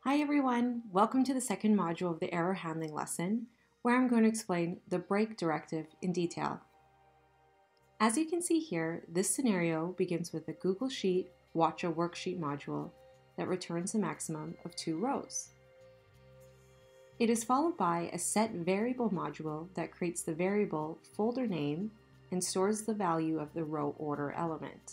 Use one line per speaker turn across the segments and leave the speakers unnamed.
Hi everyone, welcome to the second module of the error handling lesson, where I'm going to explain the break directive in detail. As you can see here, this scenario begins with a Google Sheet Watch a Worksheet module that returns a maximum of 2 rows. It is followed by a set variable module that creates the variable folder name and stores the value of the row order element.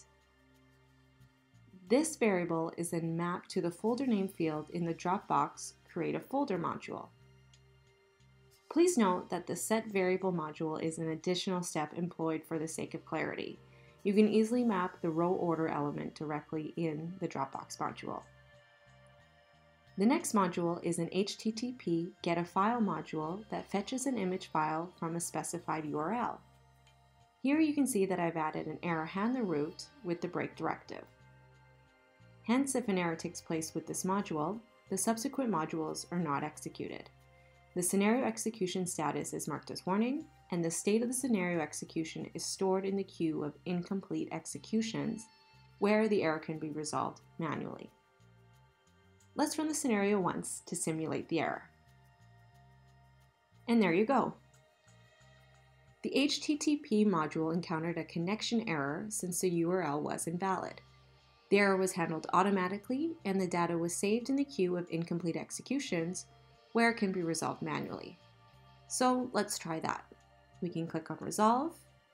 This variable is then mapped to the folder name field in the Dropbox Create a Folder module. Please note that the set variable module is an additional step employed for the sake of clarity. You can easily map the row order element directly in the Dropbox module. The next module is an HTTP getAFile module that fetches an image file from a specified URL. Here you can see that I've added an error handler route with the break directive. Hence, if an error takes place with this module, the subsequent modules are not executed. The scenario execution status is marked as warning, and the state of the scenario execution is stored in the queue of incomplete executions, where the error can be resolved manually. Let's run the scenario once to simulate the error. And there you go. The HTTP module encountered a connection error since the URL was invalid. The error was handled automatically, and the data was saved in the queue of incomplete executions, where it can be resolved manually. So let's try that. We can click on Resolve,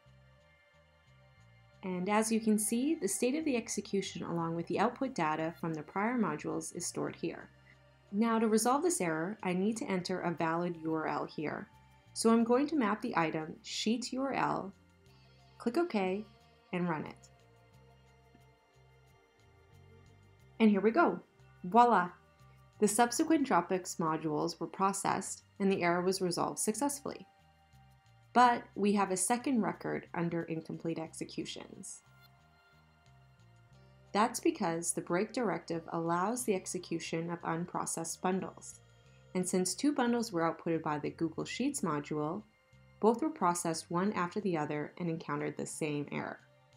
and as you can see, the state of the execution along with the output data from the prior modules is stored here. Now to resolve this error, I need to enter a valid URL here. So I'm going to map the item sheet URL, click OK, and run it. And here we go. Voila! The subsequent Dropbox modules were processed and the error was resolved successfully. But we have a second record under incomplete executions. That's because the break directive allows the execution of unprocessed bundles. And since 2 bundles were outputted by the Google Sheets module, both were processed one after the other and encountered the same error.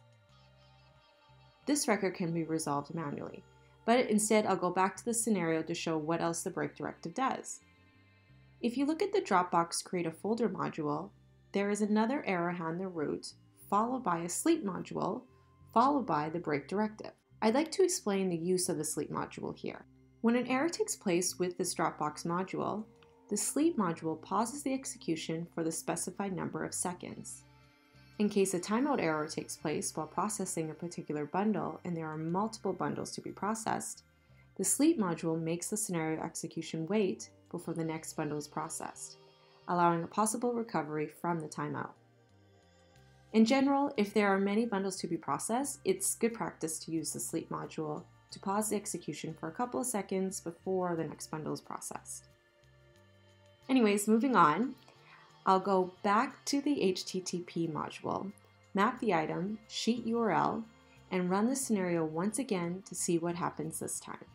This record can be resolved manually. But instead I'll go back to the scenario to show what else the break directive does. If you look at the Dropbox Create a Folder module, there is another error handler route followed by a sleep module followed by the break directive. I'd like to explain the use of the sleep module here. When an error takes place with this Dropbox module, the sleep module pauses the execution for the specified number of seconds. In case a timeout error takes place while processing a particular bundle and there are multiple bundles to be processed, the sleep module makes the scenario execution wait before the next bundle is processed, allowing a possible recovery from the timeout. In general, if there are many bundles to be processed, it's good practice to use the sleep module to pause the execution for a couple of seconds before the next bundle is processed. Anyways, moving on. I'll go back to the HTTP module, map the item, sheet URL, and run the scenario once again to see what happens this time.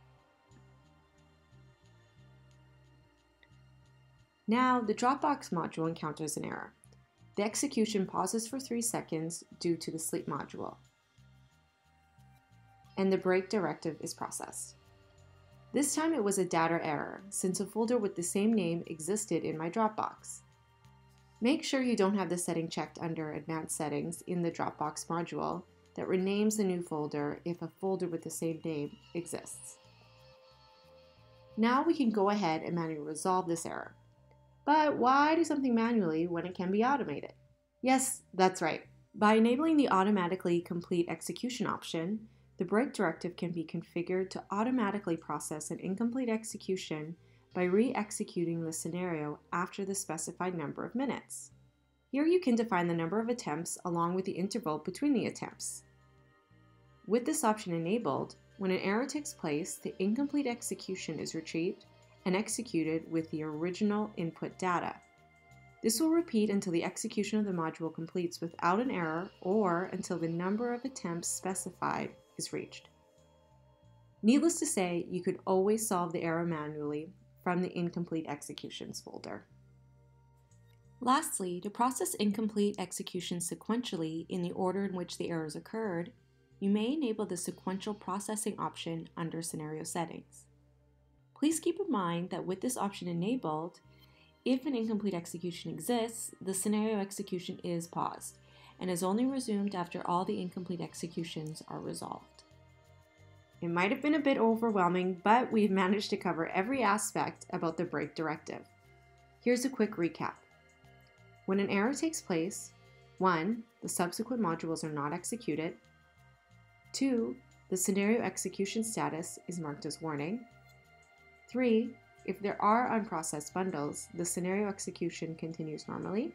Now, the Dropbox module encounters an error. The execution pauses for 3 seconds due to the sleep module, and the break directive is processed. This time it was a data error, since a folder with the same name existed in my Dropbox. Make sure you don't have the setting checked under Advanced Settings in the Dropbox module that renames the new folder if a folder with the same name exists. Now we can go ahead and manually resolve this error. But why do something manually when it can be automated? Yes, that's right. By enabling the automatically complete execution option, the break directive can be configured to automatically process an incomplete execution by re-executing the scenario after the specified number of minutes. Here you can define the number of attempts along with the interval between the attempts. With this option enabled, when an error takes place, the incomplete execution is retrieved and executed with the original input data. This will repeat until the execution of the module completes without an error or until the number of attempts specified is reached. Needless to say, you could always solve the error manually from the incomplete executions folder. Lastly, to process incomplete executions sequentially in the order in which the errors occurred, you may enable the Sequential Processing option under Scenario Settings. Please keep in mind that with this option enabled, if an incomplete execution exists, the scenario execution is paused and is only resumed after all the incomplete executions are resolved. It might have been a bit overwhelming, but we've managed to cover every aspect about the break directive. Here's a quick recap. When an error takes place, 1. The subsequent modules are not executed. 2. The scenario execution status is marked as warning. 3. If there are unprocessed bundles, the scenario execution continues normally.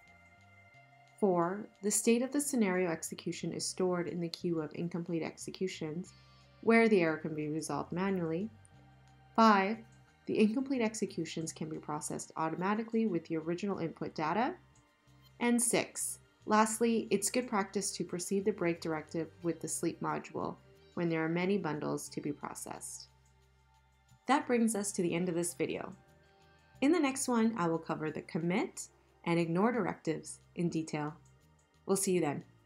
4. The state of the scenario execution is stored in the queue of incomplete executions, where the error can be resolved manually. 5. The incomplete executions can be processed automatically with the original input data. And 6. Lastly, it's good practice to proceed the break directive with the sleep module when there are many bundles to be processed. That brings us to the end of this video. In the next one, I will cover the commit and ignore directives in detail. We'll see you then.